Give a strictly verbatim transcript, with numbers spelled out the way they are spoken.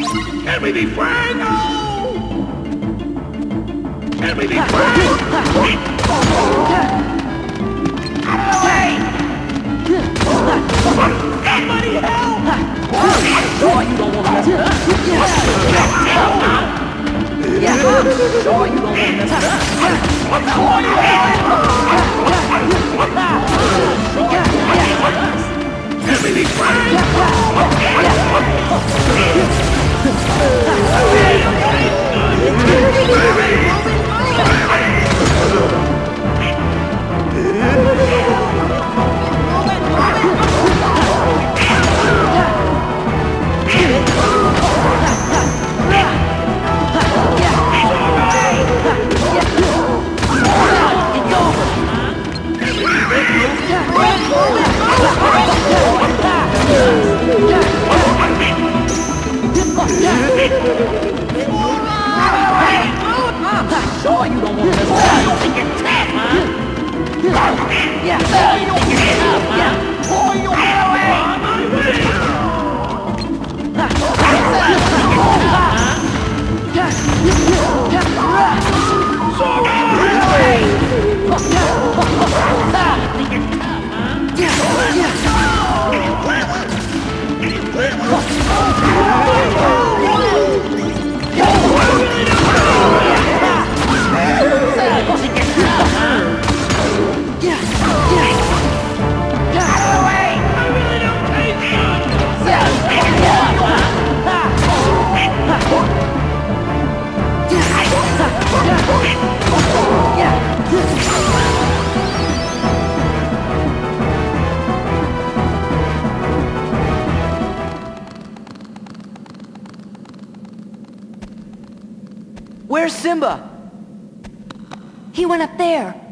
Can we be friends? Can we be friends? Out of the way! Somebody help! I'm sure you don't want to mess with us. Yeah, I'm sure you don't want to mess with us. I'm sure you don't want to mess with us. Can we be friends? Sure you don't want to mess with us. You think you're tough, huh? Yeah, you don't think you're tough, huh? Pull your head away! Where's Simba? He went up there.